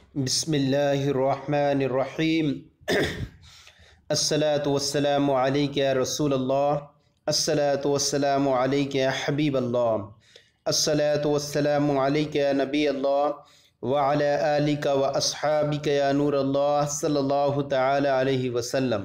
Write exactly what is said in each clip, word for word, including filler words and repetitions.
بسم اللہ الرحمن الرحیم الصلاۃ والسلام علیک یا رسول اللہ، الصلاۃ والسلام علیک یا حبیب اللہ، الصلاۃ والسلام علیک یا نبی اللہ وعلی آلک و اصحابک یا نور اللہ صلی اللہ تعالی علیہ وسلم۔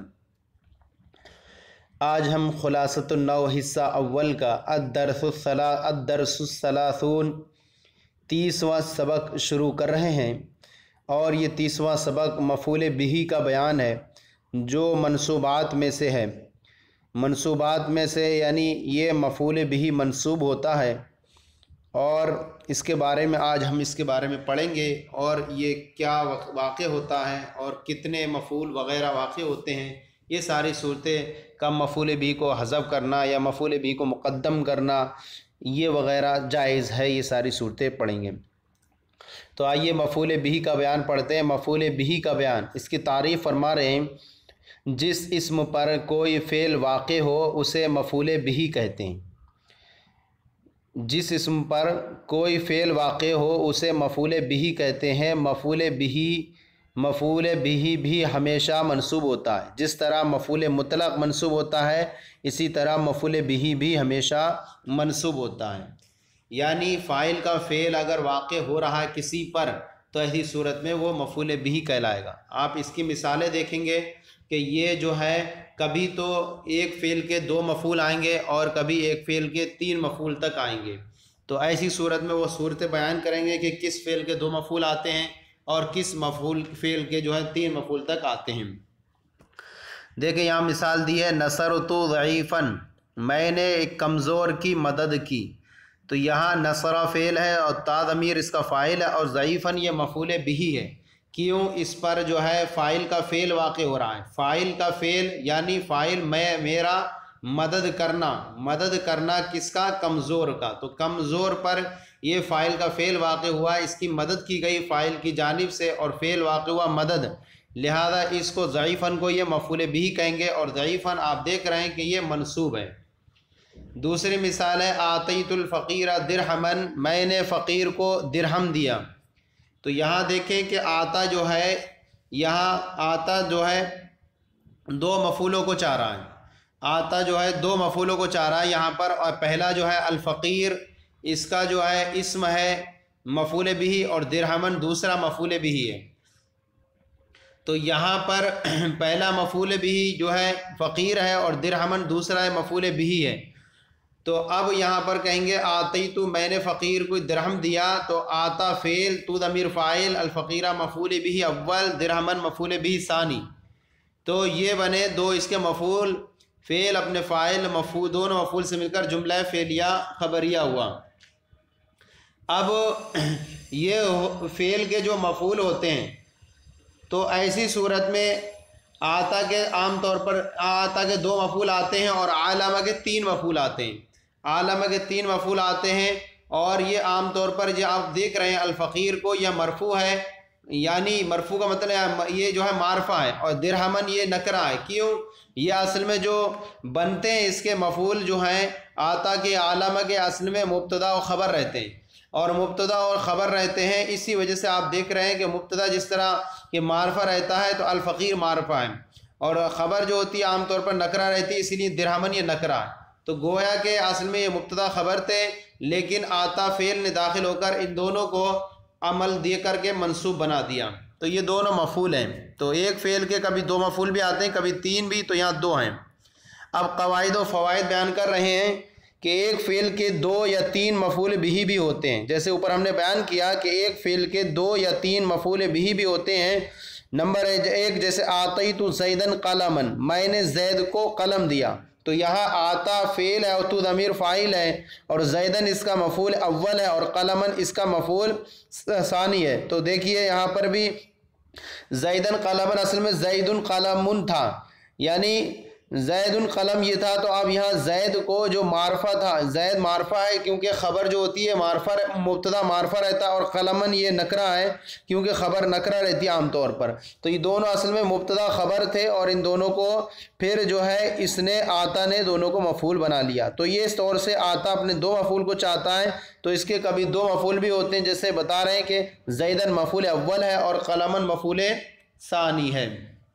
آج ہم خلاصۃ النو حصہ اول کا الدرس الدرس الثلاثون تیسواں سبق شروع کر رہے ہیں، اور یہ تیسواں سبق مفعول بہ کا بیان ہے جو منصوبات میں سے ہے۔ منصوبات میں سے یعنی یہ مفعول بہ منصوب ہوتا ہے، اور اس کے بارے میں آج ہم اس کے بارے میں پڑھیں گے، اور یہ کیا واقع ہوتا ہے اور کتنے مفعول وغیرہ واقع ہوتے ہیں۔ یہ ساری صورتیں کم مفعول بہ کو حذف کرنا یا مفعول بہ کو مقدم کرنا یہ وغیرہ جائز ہے، یہ ساری صورتیں پڑھیں گے۔ تو آئیے مفعول بہ کا بیان پڑھتے ہیں۔ مفعول بہ کا بیان، اس کی تعریف فرما رہے ہیں، جس اسم پر کوئی فعل واقع ہو اسے مفعول بہ کہتے ہیں۔ جس اسم پر کوئی فعل واقع ہو اسے مفعول بہ کہتے ہیں۔ مفعول بہ مفعول بہ بھی ہمیشہ منصوب ہوتا ہے، جس طرح مفعول مطلق منصوب ہوتا ہے اسی طرح مفعول بہ بھی ہمیشہ منصوب ہوتا ہے۔ یعنی فاعل کا فعل اگر واقع ہو رہا ہے کسی پر تو ایسی صورت میں وہ مفعول بہ کہلائے گا۔ آپ اس کی مثالیں دیکھیں گے کہ یہ جو ہے کبھی تو ایک فعل کے دو مفعول آئیں گے اور کبھی ایک فعل کے تین مفعول تک آئیں گے۔ تو ایسی صورت میں وہ صورتیں بیان کریں گے کہ کس فعل کے دو مفعول آتے ہیں اور کس مفعول فعل کے جو ہے تین مفعول تک آتے ہیں۔ دیکھیں یہاں مثال دی ہے، نصرت ضعیفاً، میں نے ایک کمزور کی مدد کی۔ تو یہاں نصر فعل ہے اور تا ضمیر اس کا فاعل ہے، اور ضعیفاً یہ مفعول بہ ہے۔ کیوں؟ اس پر جو ہے فاعل کا فعل واقع ہو رہا ہے۔ فاعل کا فعل یعنی فاعل میں میرا مدد کرنا، مدد کرنا کس کا؟ کمزور کا۔ تو کمزور پر یہ فاعل کا فعل واقع ہوا، اس کی مدد کی گئی فاعل کی جانب سے، اور فعل واقع ہوا مدد، لہذا اس کو ضعیفاً کو یہ مفعول بہ کہیں گے، اور ضعیفاً آپ دیکھ رہے ہیں کہ یہ منصوب ہے۔ دوسری مثال ہے، آتیت الفقیر درہماً، میں نے فقیر کو درہم دیا۔ تو یہاں دیکھیں کہ آتا جو ہے، یہاں آتا جو ہے دو مفعولوں کو چاہ رہا ہے۔ آتا جو ہے دو مفعولوں کو چاہ رہا ہے یہاں پر، اور پہلا جو ہے الفقیر، اس کا جو ہے اسم ہے مفعول بہ، اور درہماً دوسرا مفعول بہ ہے۔ تو یہاں پر پہلا مفعول بہ جو ہے فقیر ہے اور درہماً دوسرا ہے مفعول بہ ہے۔ تو اب یہاں پر کہیں گے آتیتو، میں نے فقیر کو درہم دیا۔ تو آتا فعل، تو ضمیر فاعل، الفقیرہ مفعول بہ اول، درہماً مفعول بہ ثانی۔ تو یہ بنے دو اس کے مفعول، فعل اپنے فاعل مفعول دونوں مفعول سے مل کر جملہ فعلیہ خبریہ ہوا۔ اب یہ فعل کے جو مفعول ہوتے ہیں تو ایسی صورت میں آتا کے عام طور پر آتا کے دو مفعول آتے ہیں اور علامہ کے تین مفعول آتے ہیں۔ علامہ کے تین مفعول آتے ہیں، اور یہ عام طور پر جو آپ دیکھ رہے ہیں الفقیر کو یہ مرفوع ہے، یعنی مرفوع کا مطلب یہ جو ہے معرفہ ہے، اور درہماً یہ نکرہ ہے۔ کیوں؟ یہ اصل میں جو بنتے ہیں اس کے مفعول جو ہیں آتا کے علامہ کے اصل میں مبتدا و خبر رہتے ہیں، اور مبتدا اور خبر رہتے ہیں، اسی وجہ سے آپ دیکھ رہے ہیں کہ مبتدا جس طرح کہ معرفہ رہتا ہے تو الفقیر معرفہ ہے، اور خبر جو ہوتی ہے عام طور پر نکرہ رہتی ہے، اسی لیے درہماً یہ نکرہ ہے۔ تو گویا کہ اصل میں یہ مبتدا خبر تھے، لیکن آتا فعل نے داخل ہو کر ان دونوں کو عمل دے کر کے منصوب بنا دیا۔ تو یہ دونوں مفعول ہیں۔ تو ایک فعل کے کبھی دو مفعول بھی آتے ہیں، کبھی تین بھی، تو یہاں دو ہیں۔ اب قواعد و فوائد بیان کر رہے ہیں کہ ایک فعل کے دو یا تین مفعول بہ بھی ہوتے ہیں۔ جیسے اوپر ہم نے بیان کیا کہ ایک فعل کے دو یا تین مفعول بہ بھی ہوتے ہیں۔ نمبر ایک، جیسے آتیت زیداً قلماً، میں نے زید کو قلم دیا۔ تو یہاں آتا فعل ہے اور تو ضمیر فاعل ہے، اور زیداً اس کا مفعول اول ہے، اور قلماً اس کا مفعول ثانی ہے۔ تو دیکھیے یہاں پر بھی زیداً قلماً اصل میں زید قلم تھا، یعنی زید قلم یہ تھا، تو اب یہاں زید کو جو معرفہ تھا، زید معرفہ ہے کیونکہ خبر جو ہوتی ہے معرفہ مبتدا معرفہ رہتا ہے، اور قلمن یہ نکرہ ہے کیونکہ خبر نکرہ رہتی ہے عام طور پر. تو یہ دونوں اصل میں مبتدا خبر تھے، اور ان دونوں کو پھر جو ہے اس نے آتا نے دونوں کو مفعول بنا لیا. تو یہ اس طور سے آتا اپنے دو مفعول کو چاہتا ہے تو اس کے کبھی دو مفعول بھی ہوتے ہیں، جیسے بتا رہے ہیں کہ زیدن مفعول اول ہے اور قلمن مفعول ثانی ہے.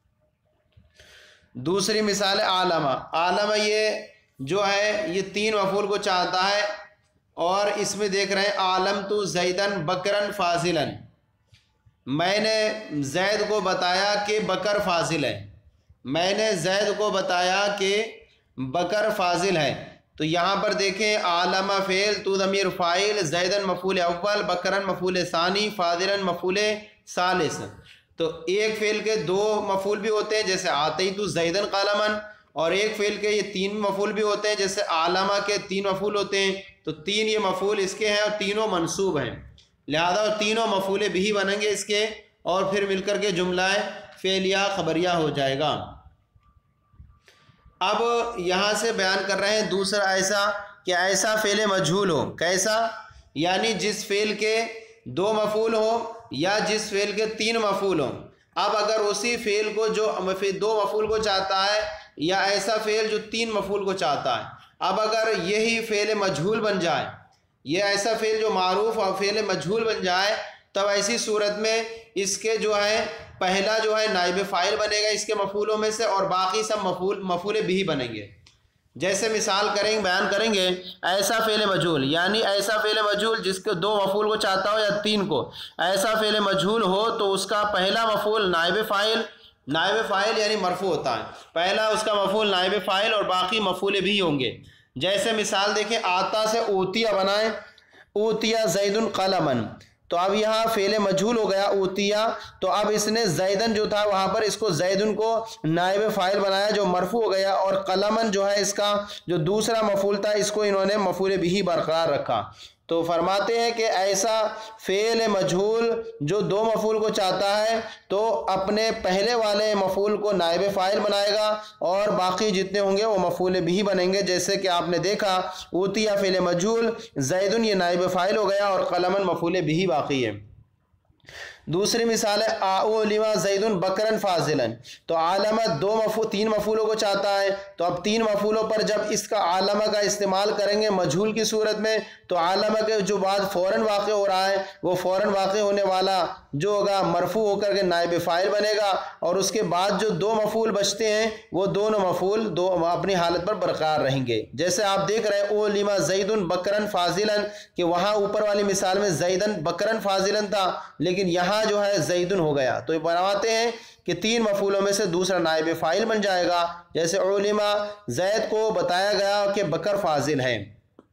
دوسری مثال ہے عالمہ. عالمہ یہ جو ہے یہ تین مفعول کو چاہتا ہے، اور اس میں دیکھ رہے ہیں عالم تو زیدن بکرن فاضلن. میں نے زید کو بتایا کہ بکر فاضل ہے، میں نے زید کو بتایا کہ بکر فاضل ہے. تو یہاں پر دیکھیں عالمہ فعل، تو ضمیر فاعل، زیدن مفعول اول، بکرن مفعول ثانی، فاضلن مفعول ثالث. تو ایک فعل کے دو مفعول بھی ہوتے ہیں جیسے آتیت زیدن قلمن، اور ایک فعل کے یہ تین مفعول بھی ہوتے ہیں جیسے عالمہ کے تین مفعول ہوتے ہیں. تو تین یہ مفعول اس کے ہیں اور تینوں منصوب ہیں، لہذا تینوں مفعول بھی بنیں گے اس کے، اور پھر مل کر کے جملہ فعلیہ خبریہ ہو جائے گا. اب یہاں سے بیان کر رہے ہیں دوسرا ایسا کہ ایسا فعل مجہول ہو. کیسا؟ یعنی جس فعل کے دو مفعول ہو یا جس فعل کے تین مفعول ہوں. اب اگر اسی فعل کو جو دو مفعول کو چاہتا ہے یا ایسا فعل جو تین مفعول کو چاہتا ہے، اب اگر یہی فعل مجہول بن جائے، یہ ایسا فعل جو معروف اور فعل مجہول بن جائے، تب ایسی صورت میں اس کے جو ہے پہلا جو ہے نائب فاعل بنے گا اس کے مفعولوں میں سے، اور باقی سب مفعول مفعول بھی بنیں گے. جیسے مثال کریں بیان کریں گے ایسا فعل مجہول، یعنی ایسا فعل مجہول جس کے دو مفعول کو چاہتا ہو یا تین کو. ایسا فعل مجہول ہو تو اس کا پہلا مفعول نائب فاعل، نائب فاعل یعنی مرفوع ہوتا ہے، پہلا اس کا مفعول نائب فاعل اور باقی مفعول بھی ہوں گے. جیسے مثال دیکھیں آتا سے اوتیا بنائیں، اوتیا زید قلمن. تو اب یہاں فعل مجہول ہو گیا اوتیا، تو اب اس نے زیدن جو تھا وہاں پر اس کو زیدن کو نائب فاعل بنایا جو مرفوع ہو گیا، اور قلمن جو ہے اس کا جو دوسرا مفعول تھا اس کو انہوں نے مفعول بھی برقرار رکھا. تو فرماتے ہیں کہ ایسا فعل مجہول جو دو مفعول کو چاہتا ہے تو اپنے پہلے والے مفعول کو نائب فاعل بنائے گا اور باقی جتنے ہوں گے وہ مفعول بھی بنیں گے. جیسے کہ آپ نے دیکھا اوتیا فعل مجہول، زیدن یہ نائب فاعل ہو گیا اور قلمن مفعول بھی باقی ہے. دوسری مثال ہے اعلم زیدن بکرن فاضلن. تو عالمہ دو مفعول تین مفعولوں کو چاہتا ہے، تو اب تین مفعولوں پر جب اس کا عالمہ کا استعمال کریں گے مجہول کی صورت میں، تو عالمہ کے جو بعد فوراً واقع ہو رہا ہے وہ فوراً واقع ہونے والا جو ہوگا مرفوع ہو کر کے نائب فاعل بنے گا، اور اس کے بعد جو دو مفعول بچتے ہیں وہ دونوں مفعول دو اپنی حالت پر برقرار رہیں گے. جیسے آپ دیکھ رہے ہیں اعلم زیدن بکرن فاضلن، کہ وہاں اوپر والی مثال میں زیدن بکرن فاضلن تھا لیکن یہاں جو ہے زیدن ہو گیا. تو یہ بناتے ہیں کہ تین مفعولوں میں سے دوسرا نائب فاعل بن جائے گا. جیسے علما زید کو بتایا گیا کہ بکر فاضل ہے.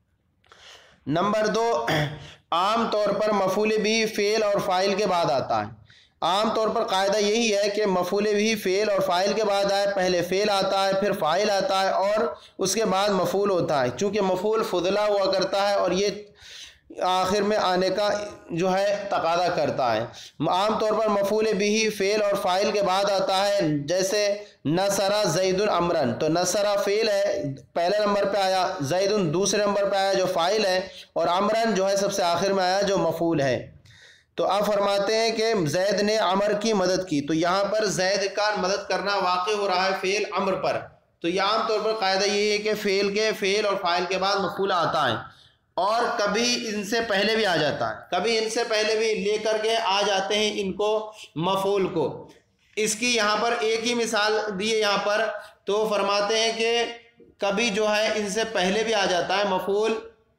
نمبر دو، عام طور پر مفعول بھی فعل اور فاعل کے بعد آتا ہے. عام طور پر قاعدہ یہی ہے کہ مفعول بھی فعل اور فاعل کے بعد آئے، پہلے فعل آتا ہے پھر فاعل آتا ہے اور اس کے بعد مفعول ہوتا ہے، چونکہ مفعول فضلہ ہوا کرتا ہے اور یہ آخر میں آنے کا جو ہے تقاضا کرتا ہے. عام طور پر مفعول بھی فعل اور فاعل کے بعد آتا ہے. جیسے نصر زید امرن، تو نصر فعل ہے پہلے نمبر پہ آیا، زید دوسرے نمبر پہ آیا جو فاعل ہے، اور امرن جو ہے سب سے آخر میں آیا جو مفعول ہے. تو آپ فرماتے ہیں کہ زید نے عمر کی مدد کی. تو یہاں پر زید کا مدد کرنا واقع ہو رہا ہے فعل امر پر. تو یہ عام طور پر قاعدہ یہ ہے کہ فعل کے فعل اور فاعل کے بعد مفعول آتا ہے، اور کبھی ان سے پہلے بھی آ جاتا ہے، کبھی ان سے پہلے بھی لے کر کے آ جاتے ہیں ان کو مفعول کو. اس کی یہاں پر ایک ہی مثال دی ہے یہاں پر. تو فرماتے ہیں کہ کبھی جو ہے ان سے پہلے بھی آ جاتا ہے مفعول،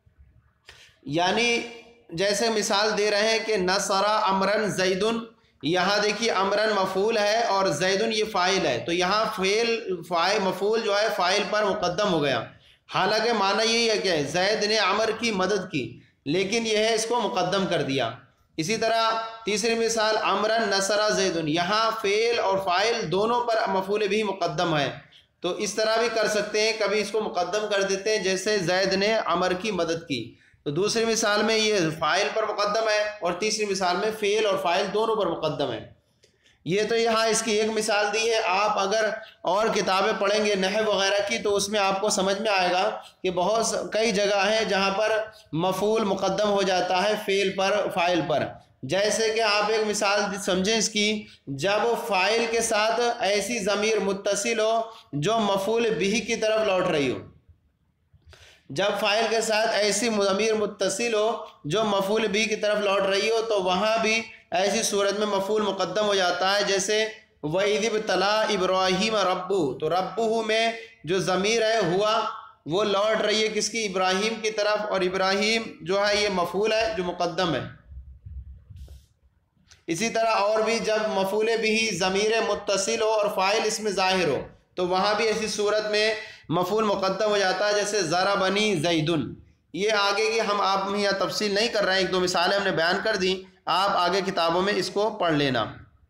یعنی جیسے مثال دے رہے ہیں کہ نصر امرن زیدن. یہاں دیکھیے امرن مفعول ہے اور زیدن یہ فاعل ہے، تو یہاں فعل فاعل مفعول جو ہے فاعل پر مقدم ہو گیا. حالانکہ معنی یہی ہے کہ زید نے عمر کی مدد کی، لیکن یہ ہے اس کو مقدم کر دیا. اسی طرح تیسری مثال امرن نصر زیدن، یہاں فعل اور فاعل دونوں پر مفعول بھی مقدم ہے. تو اس طرح بھی کر سکتے ہیں، کبھی اس کو مقدم کر دیتے ہیں جیسے زید نے عمر کی مدد کی. تو دوسری مثال میں یہ فاعل پر مقدم ہے اور تیسری مثال میں فعل اور فاعل دونوں پر مقدم ہے. یہ تو یہاں اس کی ایک مثال دی ہے. آپ اگر اور کتابیں پڑھیں گے نحو وغیرہ کی تو اس میں آپ کو سمجھ میں آئے گا کہ بہت کئی جگہ ہیں جہاں پر مفعول مقدم ہو جاتا ہے فعل پر فاعل پر. جیسے کہ آپ ایک مثال سمجھیں اس کی، جب فاعل کے ساتھ ایسی ضمیر متصل ہو جو مفعول بہ کی طرف لوٹ رہی ہو. جب فاعل کے ساتھ ایسی ضمیر متصل ہو جو مفعول بہ کی طرف لوٹ رہی ہو تو وہاں بھی ایسی صورت میں مفعول مقدم ہو جاتا ہے. جیسے وَإِذِ ابْتَلَىٰ إِبْرَاهِيمَ رَبُّهُ، تو رَبُّهُ میں جو ضمیر ہے ہوا وہ لوٹ رہی ہے کس کی؟ ابراہیم کی طرف، اور ابراہیم جو ہے یہ مفعول ہے جو مقدم ہے. اسی طرح اور بھی جب مفعول بہ ضمیر متصل ہو اور فاعل اس میں ظاہر ہو تو وہاں بھی ایسی صورت میں مفعول مقدم ہو جاتا ہے. جیسے ضربنی زید. یہ آگے کی ہم آپ میں یہاں تفصیل نہیں کر رہے ہیں، ایک دو مثالیں ہم نے بیان کر دی، آپ آگے کتابوں میں اس کو پڑھ لینا.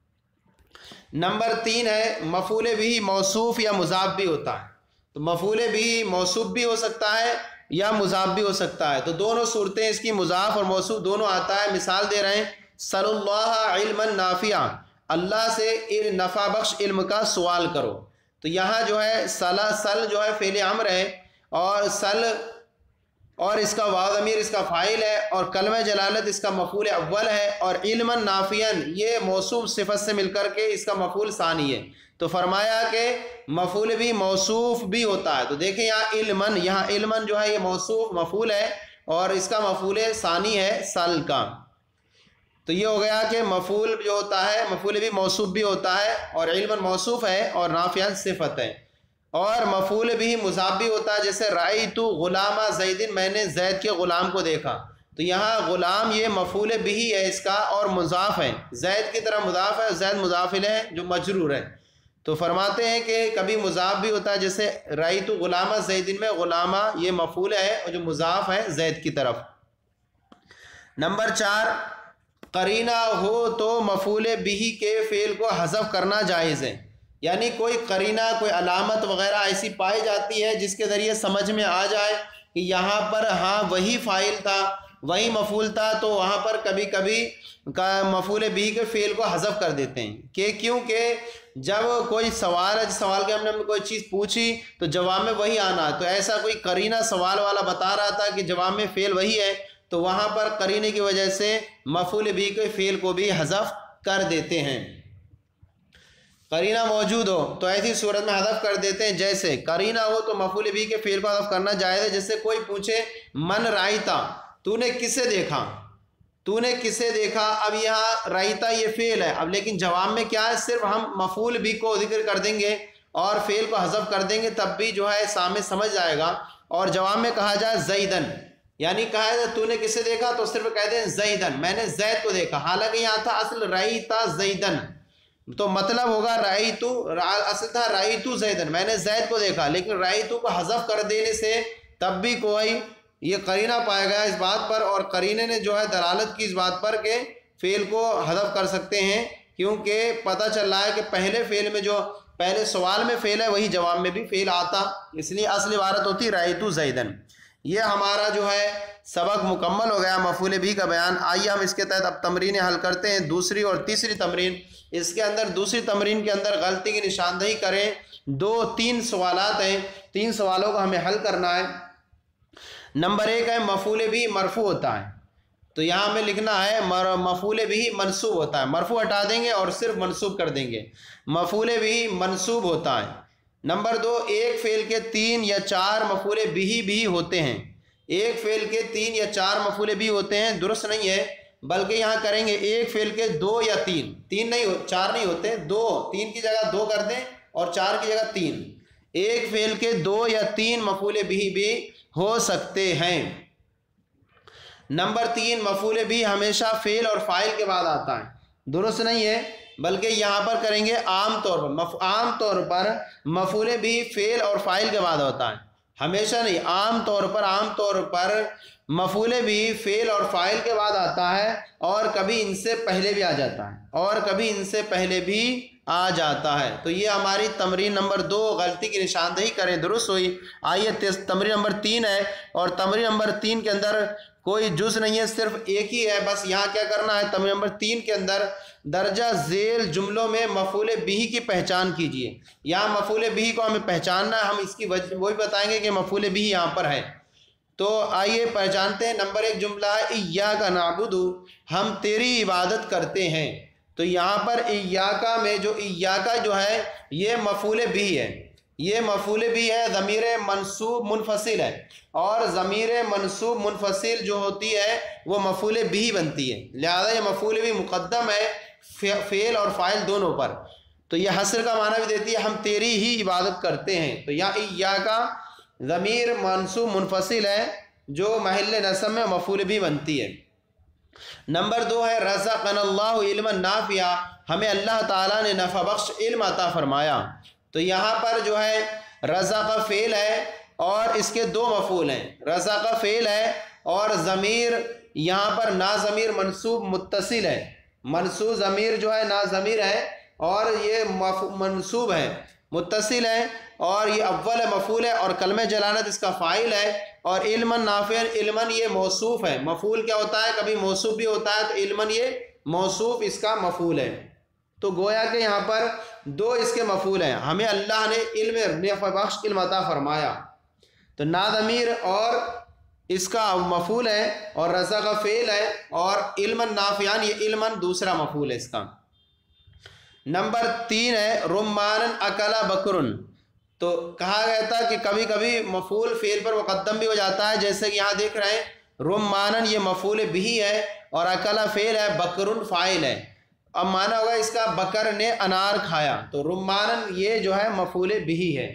نمبر تین ہے مفعول بہ موصوف یا مضاف بھی ہوتا ہے. تو مفعول بہ موصوف بھی ہو سکتا ہے یا مضاف بھی ہو سکتا ہے. تو دونوں صورتیں اس کی مضاف اور موصوف دونوں آتا ہے. مثال دے رہے ہیں صلی اللہ علما نافعا، اللہ سے نفع بخش علم کا سوال کرو. تو یہاں جو ہے سل سل جو ہے فعل امر ہے، اور سل اور اس کا واو ضمیر اس کا فاعل ہے، اور کلمہ جلالت اس کا مفعول اول ہے، اور علما نافعا یہ موصوف صفت سے مل کر کے اس کا مفعول ثانی ہے. تو فرمایا کہ مفعول بھی موصوف بھی ہوتا ہے. تو دیکھیں یہاں علما، یہاں علما جو ہے یہ موصوف مفعول ہے اور اس کا مفعول ثانی ہے سل کا. تو یہ ہو گیا کہ مفعول جو ہوتا ہے مفعول بھی موصوف بھی ہوتا ہے، اور علما موصوف ہے اور نافعا صفت ہے. اور مفعول بھی مضاف بھی ہوتا ہے. جیسے رأیت غلام زید، میں نے زید کے غلام کو دیکھا. تو یہاں غلام یہ مفعول بھی ہے اس کا اور مضاف ہے، زید کی طرح مضاف ہے، زید مضاف الیہ ہے جو مجرور ہے. تو فرماتے ہیں کہ کبھی مضاف بھی ہوتا ہے. جیسے رأیت غلام زید میں غلامہ یہ مفعول ہے اور جو مضاف ہے زید کی طرف. نمبر چار، قرینہ ہو تو مفعول بہ کے فعل کو حذف کرنا جائز ہے. یعنی کوئی قرینہ کوئی علامت وغیرہ ایسی پائی جاتی ہے جس کے ذریعے سمجھ میں آ جائے کہ یہاں پر ہاں وہی فاعل تھا وہی مفعول تھا، تو وہاں پر کبھی کبھی مفعول بہ کے فعل کو حذف کر دیتے ہیں. کہ کیونکہ جب کوئی سوال ہے، سوال کے ہم نے کوئی چیز پوچھی تو جواب میں وہی آنا، تو ایسا کوئی قرینہ سوال والا بتا رہا تھا کہ جواب میں فعل وہی ہے، تو وہاں پر قرینے کی وجہ سے مفعول بہ کے فعل کو بھی حذف کر دیتے ہیں. قرینہ موجود ہو تو ایسی صورت میں حذف کر دیتے ہیں. جیسے قرینہ ہو تو مفعول بہ کے فعل کو حذف کرنا جائز ہے. جیسے کوئی پوچھے من رایتا، تو نے کسے دیکھا، تو نے کسے دیکھا. اب یہاں رایتا یہ فعل ہے، اب لیکن جواب میں کیا ہے، صرف ہم مفعول بہ کو ذکر کر دیں گے اور فعل کو حذف کر دیں گے، تب بھی جو ہے سامنے سمجھ جائے گا. اور جواب میں کہا جائے زیدن، یعنی کہا ہے تو نے کسے دیکھا تو صرف کہہ دیں زیدن، میں نے زید کو دیکھا. حالانکہ یہاں تھا اصل رایتا زیدن، تو مطلب ہوگا رایتو، اصل تھا رایتو زیدن، میں نے زید کو دیکھا. لیکن رایتو کو حذف کر دینے سے تب بھی کوئی یہ قرینہ پایا گیا اس بات پر، اور قرینے نے جو ہے دلالت کی اس بات پر کہ فعل کو حذف کر سکتے ہیں، کیونکہ پتہ چل رہا ہے کہ پہلے فعل میں جو پہلے سوال میں فعل ہے وہی جواب میں بھی فعل آتا، اس لیے اصل عبارت ہوتی رایتو زیدن. یہ ہمارا جو ہے سبق مکمل ہو گیا مفعول بہ کا بیان. آئیے ہم اس کے تحت اب تمرینیں حل کرتے ہیں. دوسری اور تیسری تمرین، اس کے اندر دوسری تمرین کے اندر غلطی کی نشاندہی کریں. دو تین سوالات ہیں، تین سوالوں کو ہمیں حل کرنا ہے. نمبر ایک ہے مفعول بہ مرفوع ہوتا ہے، تو یہاں ہمیں لکھنا ہے مفعول بہ منصوب ہوتا ہے. مرفوع ہٹا دیں گے اور صرف منصوب کر دیں گے. مفعول بہ منصوب ہوتا ہے. نمبر دو، ایک فعل کے تین یا چار مفعول بہ بھی ہوتے ہیں. ایک فعل کے تین یا چار مفعول بہ ہوتے ہیں، درست نہیں ہے، بلکہ یہاں کریں گے ایک فعل کے دو یا تین، تین نہیں ہو چار نہیں ہوتے، دو، تین کی جگہ دو کر دیں اور چار کی جگہ تین. ایک فعل کے دو یا تین مفعول بہ بھی ہو سکتے ہیں. نمبر تین، مفعول بہ ہمیشہ فعل اور فاعل کے بعد آتا ہے، درست نہیں ہے، بلکہ یہاں پر کریں گے عام طور پر مف... عام طور پر مفعول بہ فعل اور فاعل کے بعد ہوتا ہے، ہمیشہ نہیں، عام طور پر عام طور پر مفعول بھی فعل اور فاعل کے بعد آتا ہے اور کبھی ان سے پہلے بھی آ جاتا ہے اور کبھی ان سے پہلے بھی آ جاتا ہے۔ تو یہ ہماری تمرین نمبر دو غلطی کی نشاندہی کریں درست ہوئی۔ آئیے تمرین نمبر تین ہے اور تمرین نمبر تین کے اندر کوئی جز نہیں ہے، صرف ایک ہی ہے، بس یہاں کیا کرنا ہے، تمرین نمبر تین کے اندر درجہ ذیل جملوں میں مفعول بہ کی پہچان کیجیے۔ یہاں مفعول بہ کو ہمیں پہچاننا ہے، ہم اس کی وجہ وہی بتائیں گے کہ مفعول بہ یہاں پر ہے۔ تو آئیے پہچانتے ہیں۔ نمبر ایک جملہ ہے ایاک نعبد، ہم تیری عبادت کرتے ہیں۔ تو یہاں پر ایاک میں جو ایاک جو ہے یہ مفعول بہ ہے، یہ مفعول بہ ہے، ضمیر منصوب منفصل ہے، اور ضمیر منصوب منفصل جو ہوتی ہے وہ مفعول بہ بنتی ہے، لہذا یہ مفعول بہ مقدم ہے فعل اور فاعل دونوں پر۔ تو یہ حصر کا معنی بھی دیتی ہے ہم تیری ہی عبادت کرتے ہیں۔ تو یہاں ایاک ضمیر منصوب منفصل ہے جو محل نصب میں مفعول بہ بنتی ہے۔ نمبر دو ہے رزقنا اللہ علما نافعا، ہمیں اللہ تعالیٰ نے نفع بخش علم عطا فرمایا۔ تو یہاں پر جو ہے رزق فعل ہے اور اس کے دو مفعول ہیں، رزق فعل ہے اور ضمیر یہاں پر نا ضمیر منصوب متصل ہے، منصوب ضمیر جو ہے نا ضمیر ہے اور یہ منصوب ہے متصل ہے اور یہ اول مفعول ہے اور کلمہ جلالت اس کا فاعل ہے، اور علما نافعا علما یہ موصوف ہے، مفعول کیا ہوتا ہے کبھی موصوف بھی ہوتا ہے، تو علما یہ موصوف اس کا مفعول ہے۔ تو گویا کہ یہاں پر دو اس کے مفعول ہیں، ہمیں اللہ نے علم نفع بخش علم عطا فرمایا، تو نا ضمیر اور اس کا مفعول ہے اور رزق فعل ہے اور علما نافعا یہ علما دوسرا مفعول ہے اس کا۔ نمبر تین ہے رمان اکلا بکرن، تو کہا گیا تھا کہ کبھی کبھی مفعول فعل پر مقدم بھی ہو جاتا ہے، جیسے کہ یہاں دیکھ رہے ہیں رمانن یہ مفعول بہ ہے اور اکلا فعل ہے، بکرن فاعل ہے۔ اب معنی ہوگا اس کا بکر نے انار کھایا، تو رمانن یہ جو ہے مفعول بہ ہے،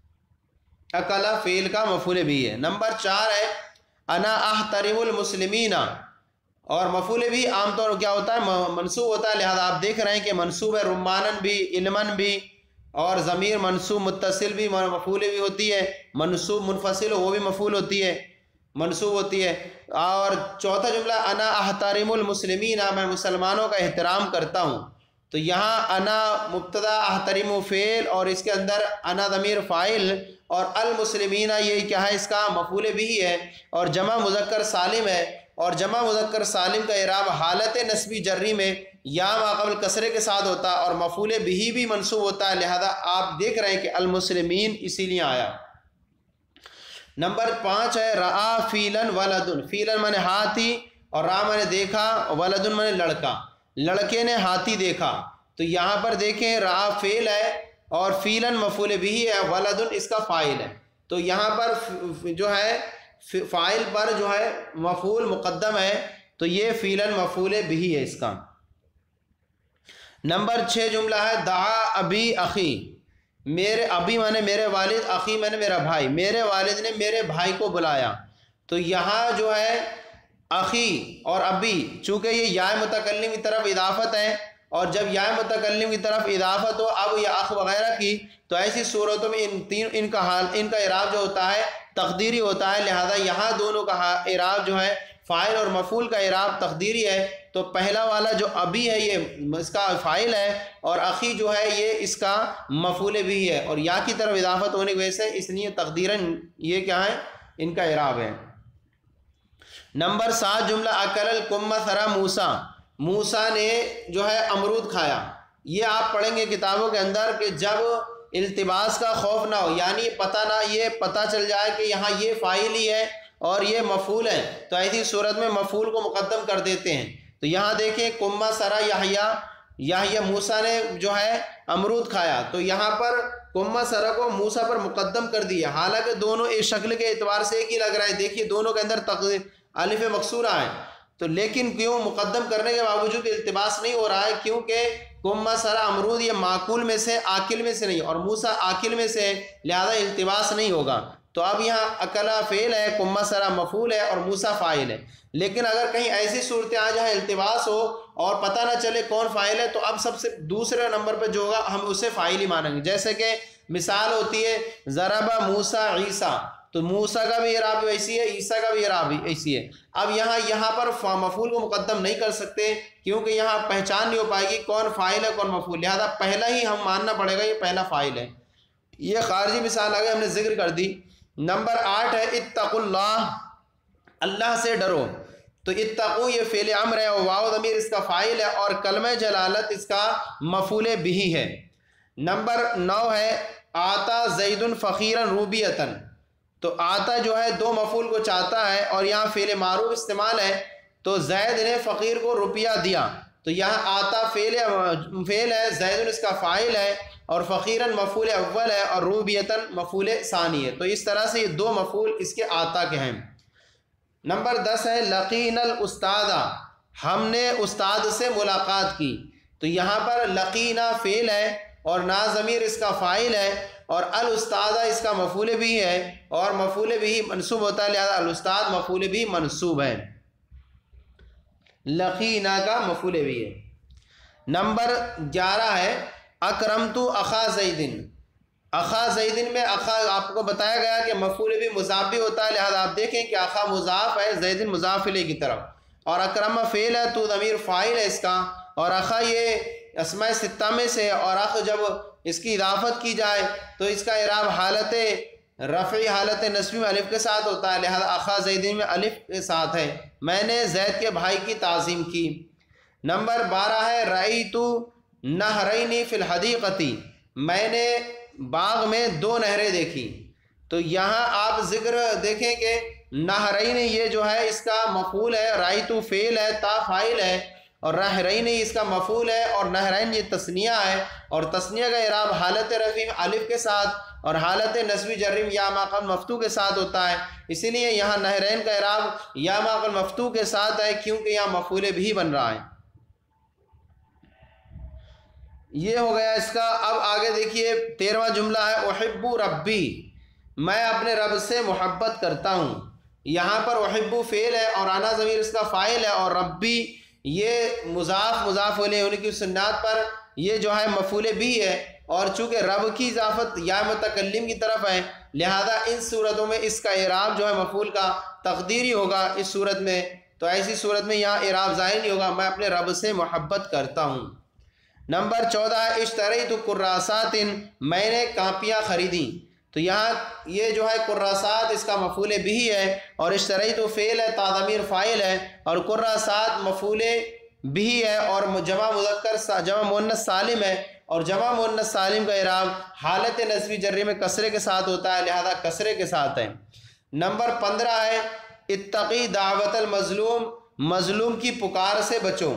اکلا فعل کا مفعول بہ ہے۔ نمبر چار ہے انا احترم المسلمین، اور مفعول بھی عام طور کیا ہوتا ہے منصوب ہوتا ہے، لہذا آپ دیکھ رہے ہیں کہ منصوب ہے رمانن بھی علمن بھی، اور ضمیر منصوب متصل بھی مفعول بھی ہوتی ہے، منصوب منفصل وہ بھی مفعول ہوتی ہے منصوب ہوتی ہے۔ اور چوتھا جملہ انا احترم المسلمین، میں مسلمانوں کا احترام کرتا ہوں، تو یہاں انا مبتدا احترم فعل اور اس کے اندر انا ضمیر فاعل اور المسلمین یہ کیا ہے اس کا مفعول بھی ہے، اور جمع مذکر سالم ہے، اور جمع مذکر سالم کا اعراب حالت نسبی جری میں یا ما قبل کسرے کے ساتھ ہوتا ہے اور مفعول بھی بھی منصوب ہوتا ہے، لہذا آپ دیکھ رہے ہیں کہ المسلمین اسی لیے آیا۔ نمبر پانچ ہے رآ فیلن ولدن، فیلن میں نے ہاتھی اور را میں نے دیکھا، ولدن میں نے لڑکا، لڑکے نے ہاتھی دیکھا۔ تو یہاں پر دیکھیں رآ فعل ہے اور فیلن مفعول بھی ہے، ولدن اس کا فاعل ہے، تو یہاں پر جو ہے فاعل پر جو ہے مفعول مقدم ہے، تو یہ فیلن مفعول بھی ہے اس کا۔ نمبر چھ جملہ ہے دعا ابی اخی، میرے ابی میں نے میرے والد، اخی میں نے میرا بھائی، میرے والد نے میرے بھائی کو بلایا۔ تو یہاں جو ہے اخی اور ابی چونکہ یہ یا متکلم کی طرف اضافت ہے، اور جب یا متکلم کی طرف اضافت ہو اب یا اخ وغیرہ کی، تو ایسی صورتوں میں ان تین ان کا حال ان کا اعراب جو ہوتا ہے تقدیری ہوتا ہے، لہذا یہاں دونوں کا اعراب جو ہے فاعل اور مفعول کا اعراب تقدیری ہے، تو پہلا والا جو ابی ہے یہ اس کا فاعل ہے اور اخی جو ہے یہ اس کا مفعول بھی ہے، اور یا کی طرف اضافت ہونے کی وجہ سے اس لیے تقدیراً یہ کیا ہے ان کا اعراب ہے۔ نمبر سات جملہ اکل الکمثرا موسیٰ، موسیٰ نے جو ہے امرود کھایا۔ یہ آپ پڑھیں گے کتابوں کے اندر کہ جب التباس کا خوف نہ ہو، یعنی پتہ نہ یہ پتہ چل جائے کہ یہاں یہ فاعل ہی ہے اور یہ مفعول ہے، تو ایسی صورت میں مفعول کو مقدم کر دیتے ہیں۔ تو یہاں دیکھیں کما سرا یحییٰ، یحییٰ موسیٰ نے جو ہے امرود کھایا، تو یہاں پر کما سرا کو موسیٰ پر مقدم کر دیا، حالانکہ دونوں ایک شکل کے اعتبار سے ایک ہی لگ رہا ہے، دیکھیے دونوں کے اندر الف مکسورہ ہے، تو لیکن کیوں مقدم کرنے کے باوجود التباس نہیں ہو رہا ہے، کیونکہ کما سرا امرود یہ معقول میں سے آکل میں سے نہیں اور موسیٰ آکل میں سے، لہذا التباس نہیں ہوگا۔ تو اب یہاں اکلا فعل ہے، کما سرا مفعول ہے اور موسیٰ فاعل ہے، لیکن اگر کہیں ایسی صورتیں آ جہاں التباس ہو اور پتہ نہ چلے کون فاعل ہے، تو اب سب سے دوسرے نمبر پہ جو ہوگا ہم اسے فاعل ہی مانیں گے، جیسے کہ مثال ہوتی ہے ضرب موسیٰ عیسیٰ، تو موسیٰ کا بھی اعراب ویسی ہے، عیسیٰ کا بھی اعراب ایسی ہے۔ اب یہاں یہاں پر مفعول کو مقدم نہیں کر سکتے کیونکہ یہاں پہچان نہیں ہو پائے گی کون فاعل ہے کون مفعول، لہذا پہلا ہی ہم ماننا پڑے گا یہ پہلا فاعل ہے۔ یہ خارجی مثال آگے ہم نے ذکر کر دی۔ نمبر آٹھ ہے اتقوا اللہ، اللہ سے ڈرو۔ تو اتقوا یہ فعل امر ہے اور واو ضمیر اس کا فاعل ہے اور کلمہ جلالت اس کا مفعول بہ ہے۔ نمبر نو ہے آتا زید فقیرا روبیتا، تو آتا جو ہے دو مفعول کو چاہتا ہے اور یہاں فعل معروف استعمال ہے، تو زید نے فقیر کو روپیہ دیا، تو یہاں آتا فعل فعل ہے، زید اس کا فاعل ہے اور فقیراً مفعول اول ہے اور روبیتاً مفعول ثانی ہے۔ تو اس طرح سے یہ دو مفعول اس کے آتا کے ہیں۔ نمبر دس ہے لقین الاستاذ، ہم نے استاد سے ملاقات کی، تو یہاں پر لقینا فعل ہے اور نا ضمیر اس کا فاعل ہے اور الاستاذ اس کا مفعول بھی ہے اور مفعول بھی منصوب ہوتا ہے، لہذا الاستاذ مفعول بھی منصوب ہے، لقینا کا مفعول بھی ہے۔ نمبر گیارہ ہے اکرمت اخا زیدن، اخا زیدن میں اخا آپ کو بتایا گیا کہ مفعول بھی مضاف بھی ہوتا ہے، لہذا آپ دیکھیں کہ اخا مضاف ہے زیدن مضاف الیہ کی طرف، اور اکرم فعل ہے تو ضمیر فاعل ہے اس کا، اور اخا یہ اسماء ستہ میں سے، اور اخ جب اس کی اضافت کی جائے تو اس کا اعراب حالت رفعی حالت نصبی میں الف کے ساتھ ہوتا ہے، لہذا اخا زیدن میں الف کے ساتھ ہے، میں نے زید کے بھائی کی تعظیم کی۔ نمبر بارہ ہے رأیت نہرین فی الحدیقۃ، میں نے باغ میں دو نہریں دیکھی، تو یہاں آپ ذکر دیکھیں کہ نہرین یہ جو ہے اس کا مفعول ہے، رأیت فعل ہے، تا فاعل ہے، اور نہرین اس کا مفعول ہے، اور نہرین یہ تثنیہ ہے، اور تثنیہ کا اعراب حالت رفع الف کے ساتھ اور حالت نصبی جرم یا ما قبل مفتوح کے ساتھ ہوتا ہے، اسی لیے یہاں نہرین کا اعراب یا ما قبل مفتوح کے ساتھ ہے کیونکہ یہاں مفعول بھی بن رہا ہے۔ یہ ہو گیا اس کا۔ اب آگے دیکھیے تیرہواں جملہ ہے احب ربی، میں اپنے رب سے محبت کرتا ہوں، یہاں پر احب فعل ہے اور انا ضمیر اس کا فاعل ہے اور ربی یہ مضاف مضاف الیہ ہونے کی سنات پر یہ جو ہے مفعول بھی ہے، اور چونکہ رب کی اضافت یا متکلم کی طرف ہے لہذا ان صورتوں میں اس کا اعراب جو ہے مفعول کا تقدیری ہوگا اس صورت میں، تو ایسی صورت میں یہاں اعراب ظاہر نہیں ہوگا، میں اپنے رب سے محبت کرتا ہوں۔ نمبر چودہ ہے اشتریت کراسات، میں نے کاپیاں خریدیں، تو یہاں یہ جو ہے کراسات اس کا مفعول بھی ہے اور اشتریت فعل ہے، تا ضمیر فاعل ہے اور کراسات مفعول بھی ہے اور جمع مذکر جمع مؤنث سالم ہے، اور جمع مؤنث سالم کا اعراب حالت نصبی جری میں کسرے کے ساتھ ہوتا ہے، لہذا کسرے کے ساتھ ہے۔ نمبر پندرہ ہے اتقی دعوت المظلوم، مظلوم کی پکار سے بچو،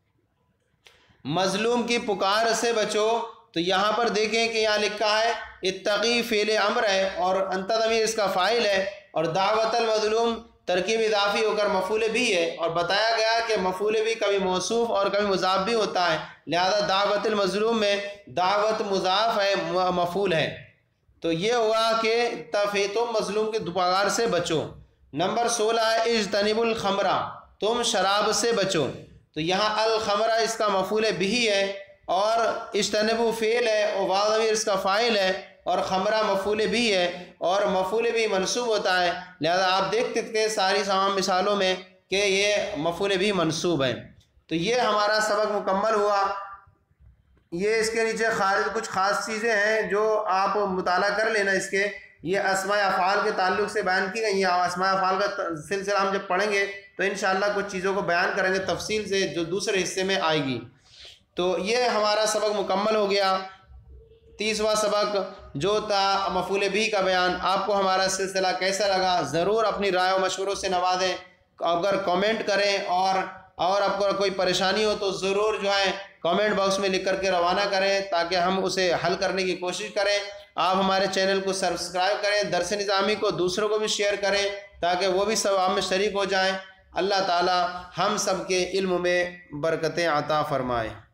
مظلوم کی پکار سے بچو، تو یہاں پر دیکھیں کہ یہاں لکھا ہے اتقی فعل امر ہے اور انت ضمیر اس کا فاعل ہے اور دعوت المظلوم ترکیب اضافی ہو کر مفعول بھی ہے، اور بتایا گیا کہ مفعول بھی کبھی موصوف اور کبھی مضاف بھی ہوتا ہے، لہذا دعوت المظلوم میں دعوت مضاف ہے مفعول ہے، تو یہ ہوا کہ تم مظلوم کی پکار سے بچو۔ نمبر سولہ ہے اجتنب الخمرہ، تم شراب سے بچو، تو یہاں الخمرہ اس کا مفعول بھی ہے اور اجتنب فعل ہے اور واو ضمیر اس کا فاعل ہے اور خمرہ مفعول بھی ہے اور مفعول بھی منصوب ہوتا ہے، لہذا آپ دیکھ سکتے ہیں ساری تمام مثالوں میں کہ یہ مفعول بھی منصوب ہے۔ تو یہ ہمارا سبق مکمل ہوا۔ یہ اس کے نیچے خارج کچھ خاص چیزیں ہیں جو آپ مطالعہ کر لینا، اس کے یہ اسماء افعال کے تعلق سے بیان کی گئی ہیں، اور اسماء افعال کا سلسلہ ہم جب پڑھیں گے تو انشاءاللہ کچھ چیزوں کو بیان کریں گے تفصیل سے جو دوسرے حصے میں آئے گی۔ تو یہ ہمارا سبق مکمل ہو گیا، تیسواں سبق جو تھا مفعول بھی کا بیان۔ آپ کو ہمارا سلسلہ کیسا لگا ضرور اپنی رائے و مشوروں سے نوازیں، اگر کامنٹ کریں اور اور آپ کو کوئی پریشانی ہو تو ضرور جو ہے کامنٹ باکس میں لکھ کر کے روانہ کریں تاکہ ہم اسے حل کرنے کی کوشش کریں۔ آپ ہمارے چینل کو سبسکرائب کریں، درس نظامی کو دوسروں کو بھی شیئر کریں تاکہ وہ بھی ثواب میں شریک ہو جائیں۔ اللہ تعالی ہم سب کے علم میں برکتیں عطا فرمائے۔